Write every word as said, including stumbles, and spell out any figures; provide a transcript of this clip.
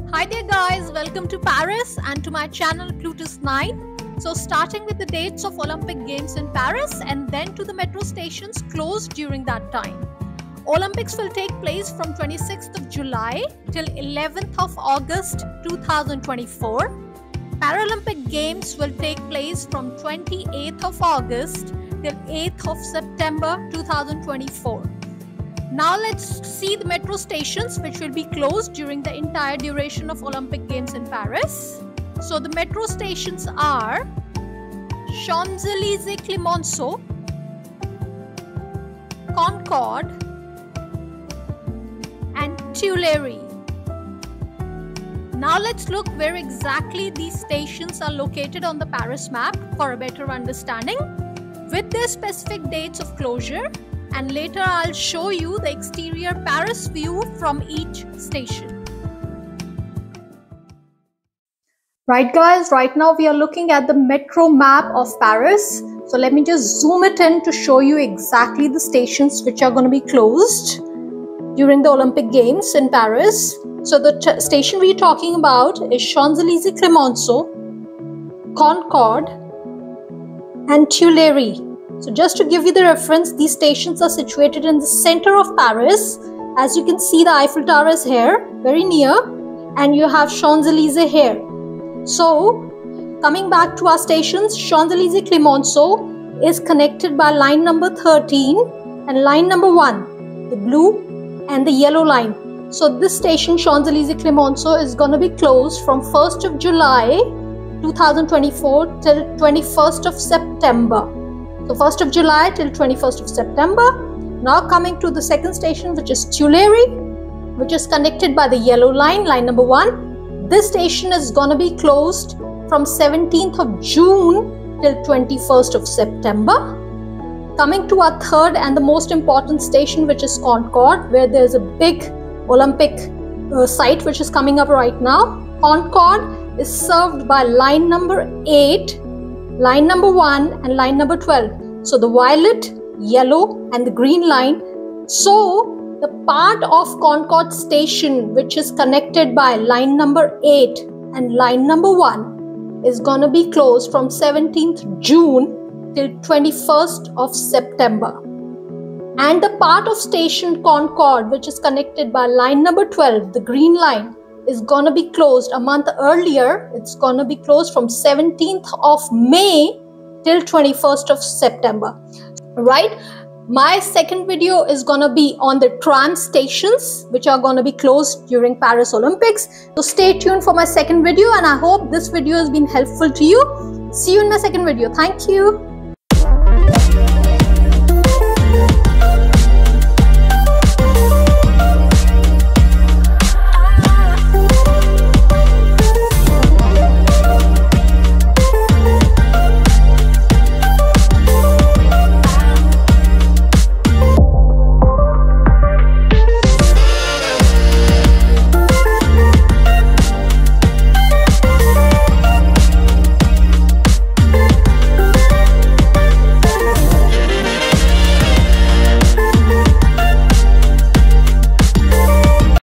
Hi there guys, welcome to Paris and to my channel Plutus nine. So starting with the dates of Olympic Games in Paris and then to the metro stations closed during that time. Olympics will take place from twenty-sixth of July till eleventh of August two thousand twenty-four. Paralympic Games will take place from twenty-eighth of August till eighth of September two thousand twenty-four. Now let's see the metro stations which will be closed during the entire duration of Olympic Games in Paris. So the metro stations are Champs-Élysées Clemenceau, Concorde and Tuileries. Now let's look where exactly these stations are located on the Paris map for a better understanding with their specific dates of closure. And later I'll show you the exterior Paris view from each station. Right guys, right now we are looking at the metro map of Paris. So let me just zoom it in to show you exactly the stations which are going to be closed during the Olympic Games in Paris. So the station we're talking about is Champs-Élysées Clemenceau, Concorde and Tuileries. So just to give you the reference, these stations are situated in the center of Paris. As you can see, the Eiffel Tower is here, very near, and you have Champs-Élysées here. So coming back to our stations, Champs-Élysées Clemenceau is connected by line number thirteen and line number one, the blue and the yellow line. So this station, Champs-Élysées Clemenceau, is going to be closed from first of July two thousand twenty-four till twenty-first of September. So first of July till twenty-first of September. Now coming to the second station, which is Tuileries, which is connected by the yellow line, line number one. This station is going to be closed from seventeenth of June till twenty-first of September. Coming to our third and the most important station, which is Concorde, where there is a big Olympic uh, site which is coming up right now. Concorde is served by line number eight, line number one and line number twelve. So the violet, yellow and the green line. So the part of Concorde station which is connected by line number eight and line number one is going to be closed from seventeenth June till twenty-first of September. And the part of station Concorde which is connected by line number twelve, the green line, is going to be closed a month earlier. It's going to be closed from seventeenth of May till twenty-first of September. Right? My second video is going to be on the tram stations which are going to be closed during Paris Olympics. So stay tuned for my second video and I hope this video has been helpful to you. See you in my second video. Thank you.